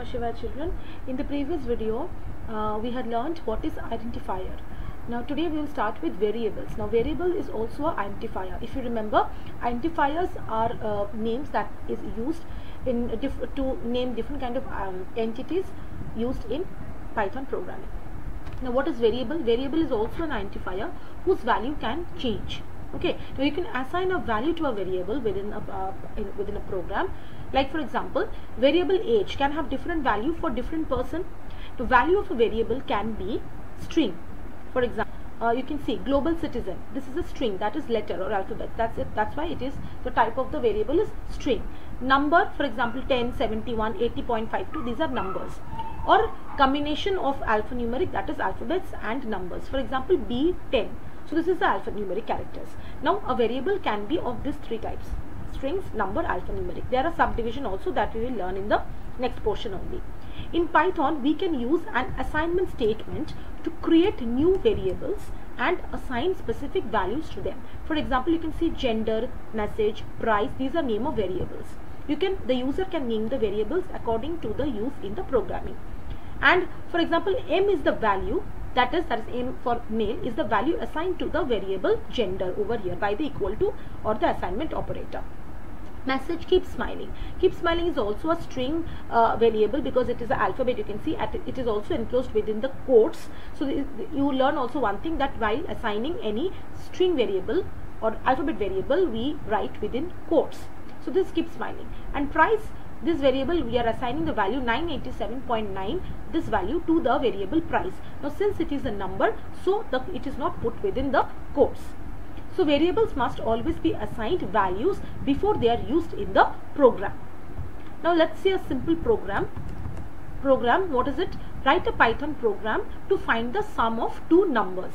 Namah Shivaya children. In the previous video, we had learned what is identifier. Now today we will start with variables. Now variable is also an identifier. If you remember, identifiers are names that is used in to name different kind of entities used in Python programming. Now what is variable? Variable is also an identifier whose value can change. Okay, now you can assign a value to a variable within a program. Like for example, variable age can have different value for different person. The value of a variable can be string. For example, you can see global citizen. This is a string, that is letter or alphabet. That's it. That's why it is the type of the variable is string. Number, for example, 10, 71, 80.52. These are numbers. Or combination of alphanumeric, that is alphabets and numbers. For example, B10. So this is the alphanumeric characters. Now a variable can be of these three types: strings, number, alphanumeric. There are subdivision also that we will learn in the next portion only. In Python, we can use an assignment statement to create new variables and assign specific values to them. For example, you can see gender, message, price. These are name of variables. The user can name the variables according to the use in the programming. And for example, M is the value. That is M for male is the value assigned to the variable gender over here by the equal to or the assignment operator. Message keep smiling. Keep smiling is also a string variable because it is an alphabet. You can see it is also enclosed within the quotes. So you learn also one thing, that while assigning any string variable or alphabet variable, we write within quotes. So this keep smiling. And price, this variable we are assigning the value 987.9, this value to the variable price. Now since it is a number, so it is not put within the quotes. So variables must always be assigned values before they are used in the program. Now let's see a simple program. What is it? Write a Python program to find the sum of two numbers.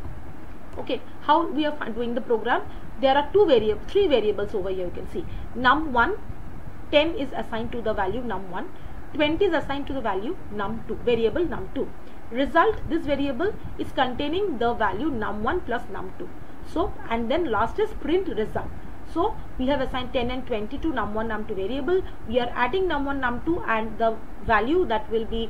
Okay, how we are doing the program? There are three variables over here. You can see num1, 10 is assigned to the value num1, 20 is assigned to the value num2, variable num2. Result, this variable is containing the value num1 plus num2. So, and then last is print result. So, we have assigned 10 and 20 to num1, num2 variable. We are adding num1, num2, and the value that will be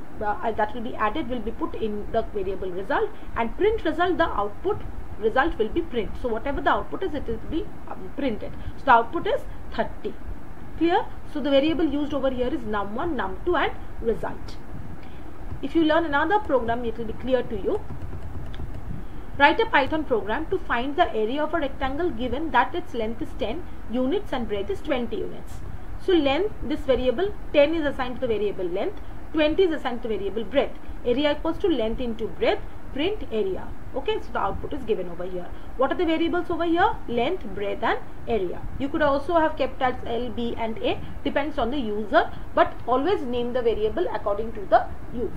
added will be put in the variable result, and print result, the output result will be print. So, whatever the output is, it will be printed. So, the output is 30. Clear? So, the variable used over here is num1, num2 and result. If you learn another program, it will be clear to you. Write a Python program to find the area of a rectangle given that its length is 10 units and breadth is 20 units. So length, this variable 10 is assigned to the variable length, 20 is assigned to the variable breadth. Area equals to length into breadth, print area. Okay, so the output is given over here. What are the variables over here? Length, breadth and area. You could also have kept as L, B and A, depends on the user, but always name the variable according to the use.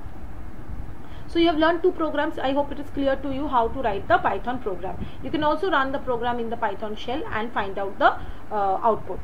So you have learned two programs. I hope it is clear to you how to write the Python program. You can also run the program in the Python shell and find out the output.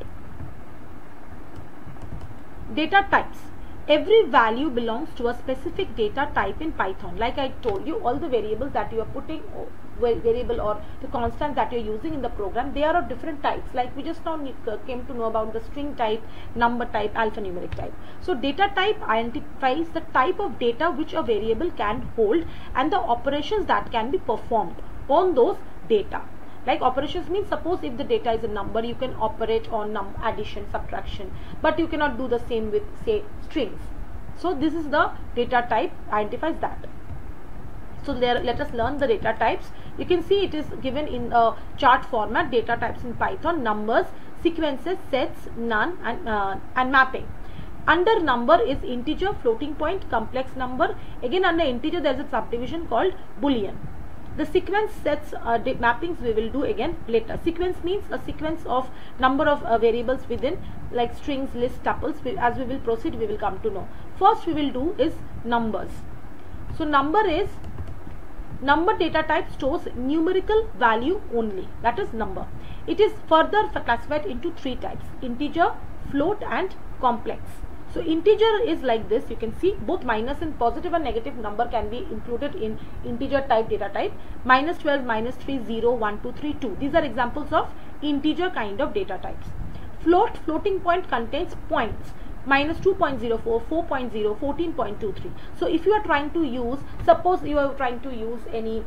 Data types. Every value belongs to a specific data type in Python. Like I told you, all the variables that you are putting, variable or the constant that you are using in the program, they are of different types. Like we just now came to know about the string type, number type, alphanumeric type. So data type identifies the type of data which a variable can hold and the operations that can be performed on those data. Like operations means, suppose if the data is a number, you can operate on addition, subtraction, but you cannot do the same with, say, strings. So this is the data type, identifies that. So let us learn the data types. You can see it is given in a chart format. Data types in Python: numbers, sequences, sets, none and mapping. Under number is integer, floating point, complex number. Again under integer there is a subdivision called boolean. The sequence sets mappings we will do again later. Sequence means a sequence of number of variables within, like strings, lists, tuples. As we will proceed, we will come to know. First we will do is numbers. So number data type stores numerical value only, that is number. It is further classified into three types: integer, float and complex. So integer is like this. You can see both minus and positive and negative number can be included in integer type data type. Minus 12, minus 3, 0, 1, 2, 3, 2. These are examples of integer kind of data types. Floating point contains points. minus 2.04, 4.0, 14.23. So if you are trying to use, suppose you are trying to use any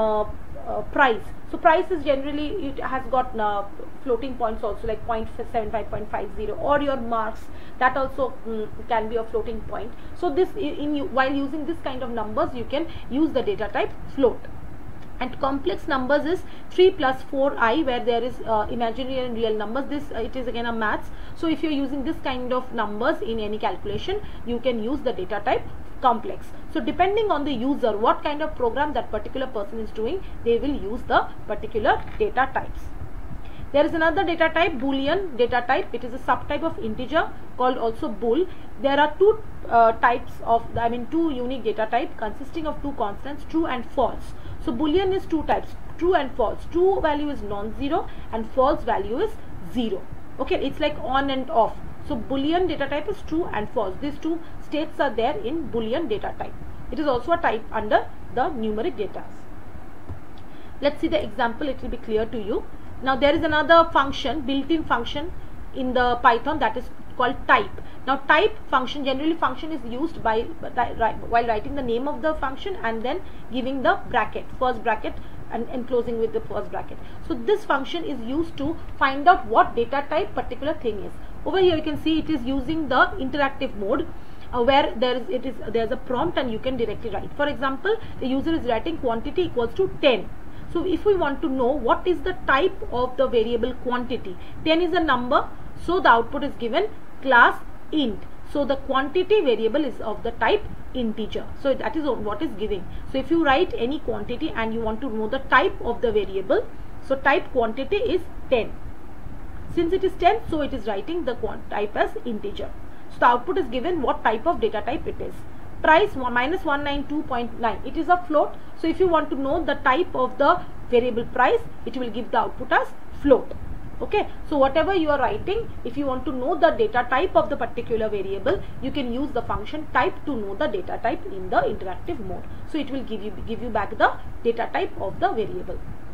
price. So price is generally, it has got floating points also, like 0.75, 0.50, or your marks, that also can be a floating point. So this while using this kind of numbers, you can use the data type float. And complex numbers is 3 plus 4i, where there is imaginary and real numbers. This it is again a maths. So if you are using this kind of numbers in any calculation, you can use the data type complex. So depending on the user, what kind of program that particular person is doing, they will use the particular data types. There is another data type, Boolean data type. It is a subtype of integer called also bool. There are two types of, two unique data type consisting of two constants, true and false. So Boolean is two types, true and false. True value is non-zero and false value is 0. Okay, it's like on and off. So Boolean data type is true and false. These two states are there in Boolean data type. It is also a type under the numeric data. Let's see the example, it will be clear to you. Now there is another function, built-in function in the Python, that is called type. Now type function, generally function is used by while writing the name of the function and then giving the bracket, first bracket, and enclosing with the first bracket. So this function is used to find out what data type particular thing is. Over here you can see it is using the interactive mode, where there's a prompt and you can directly write. For example, the user is writing quantity equals to 10. So if we want to know what is the type of the variable quantity, 10 is a number, so the output is given class int. So the quantity variable is of the type integer. So that is what is giving. So if you write any quantity and you want to know the type of the variable, so type quantity is 10. Since it is 10, so it is writing the type as integer. So the output is given what type of data type it is. Price minus 192.9, it is a float. So if you want to know the type of the variable price, it will give the output as float. Okay, so whatever you are writing, if you want to know the data type of the particular variable, you can use the function type to know the data type in the interactive mode. So it will give you back the data type of the variable.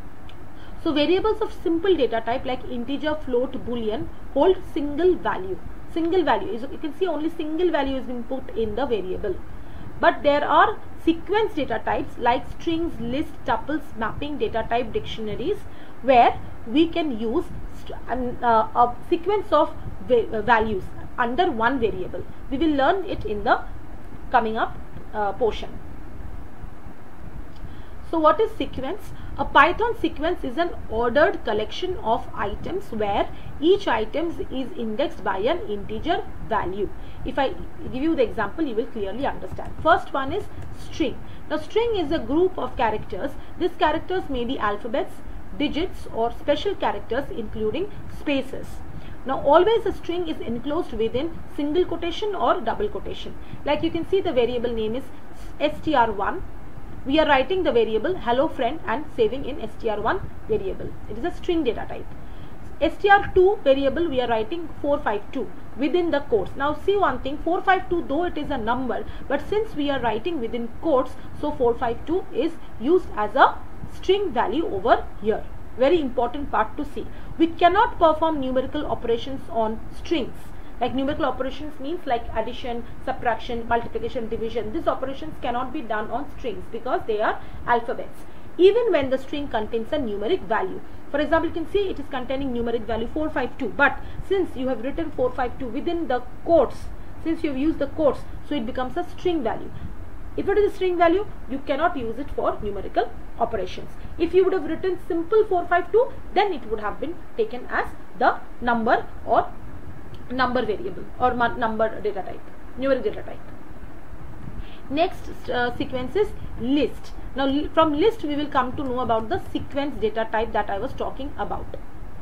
So variables of simple data type like integer, float, boolean hold single value. Single value is, you can see only single value is input in the variable. But there are sequence data types like strings, lists, tuples, mapping, data type dictionaries, where we can use a sequence of values under one variable. We will learn it in the coming up portion. So what is sequence? A Python sequence is an ordered collection of items where each item is indexed by an integer value. If I give you the example, you will clearly understand. First one is string. Now string is a group of characters. These characters may be alphabets, digits, or special characters including spaces. Now always a string is enclosed within single quotation or double quotation. Like you can see the variable name is str1. We are writing the variable hello friend and saving in str1 variable. It is a string data type. str2 variable we are writing 452 within the quotes. Now see one thing, 452 though it is a number, but since we are writing within quotes, so 452 is used as a string value over here. Very important part to see. We cannot perform numerical operations on strings. Like numerical operations means like addition, subtraction, multiplication, division. These operations cannot be done on strings because they are alphabets. Even when the string contains a numeric value. For example, you can see it is containing numeric value 452. But since you have written 452 within the quotes, since you have used the quotes, so it becomes a string value. If it is a string value, you cannot use it for numerical operations. If you would have written simple 452, then it would have been taken as the number or number variable or number data type, numeric data type. Next sequence is list. Now from list we will come to know about the sequence data type that I was talking about.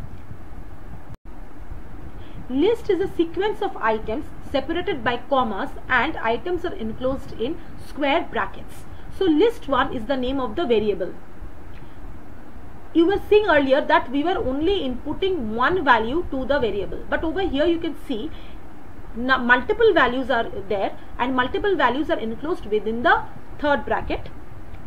List is a sequence of items separated by commas and items are enclosed in square brackets. So list 1 is the name of the variable. You were seeing earlier that we were only inputting one value to the variable, but over here you can see multiple values are there and multiple values are enclosed within the third bracket.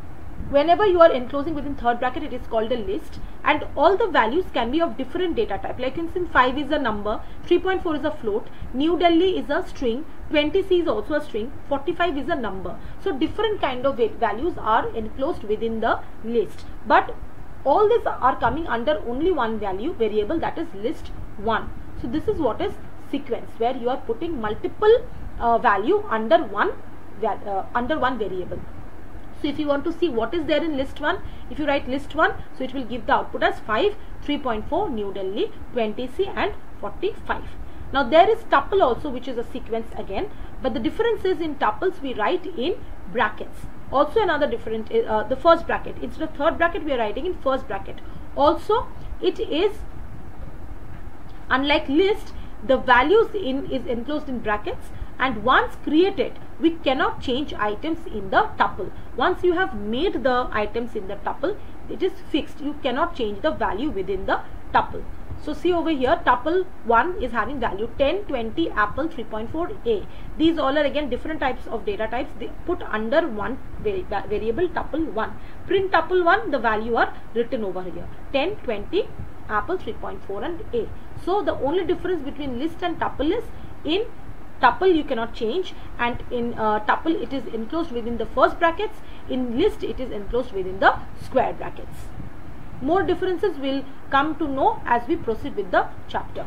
whenever you are enclosing within third bracket, it is called a list, and all the values can be of different data type. Like instance, 5 is a number, 3.4 is a float, New Delhi is a string, 20C is also a string, 45 is a number. So different kind of values are enclosed within the list, but all these are coming under only one value variable, that is list 1. So this is what is sequence, where you are putting multiple value under one variable. So if you want to see what is there in list 1, if you write list 1, so it will give the output as 5, 3.4, New Delhi, 20C and 45. Now there is tuple also, which is a sequence again, but the difference is in tuples we write in brackets. Also another different, the first bracket, instead of third bracket we are writing in first bracket. Also it is, unlike list, the values is enclosed in brackets, and once created we cannot change items in the tuple. Once you have made the items in the tuple, it is fixed. You cannot change the value within the tuple. So see over here, tuple 1 is having value 10, 20, apple 3.4a. These all are again different types of data types. They put under one variable tuple 1. Print tuple 1, the value are written over here, 10, 20, apple 3.4 and a. So the only difference between list and tuple is in tuple you cannot change, and in tuple it is enclosed within the first brackets. In list it is enclosed within the square brackets. More differences will come to know as we proceed with the chapter.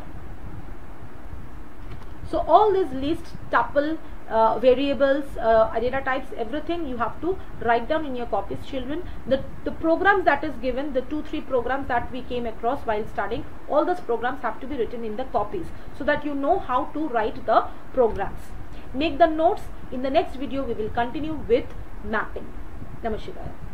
So all these list, tuple, variables, data types, everything you have to write down in your copies, children. The programs that is given, the 2-3 programs that we came across while studying, all those programs have to be written in the copies, so that you know how to write the programs. Make the notes. In the next video we will continue with mapping. Namaskar.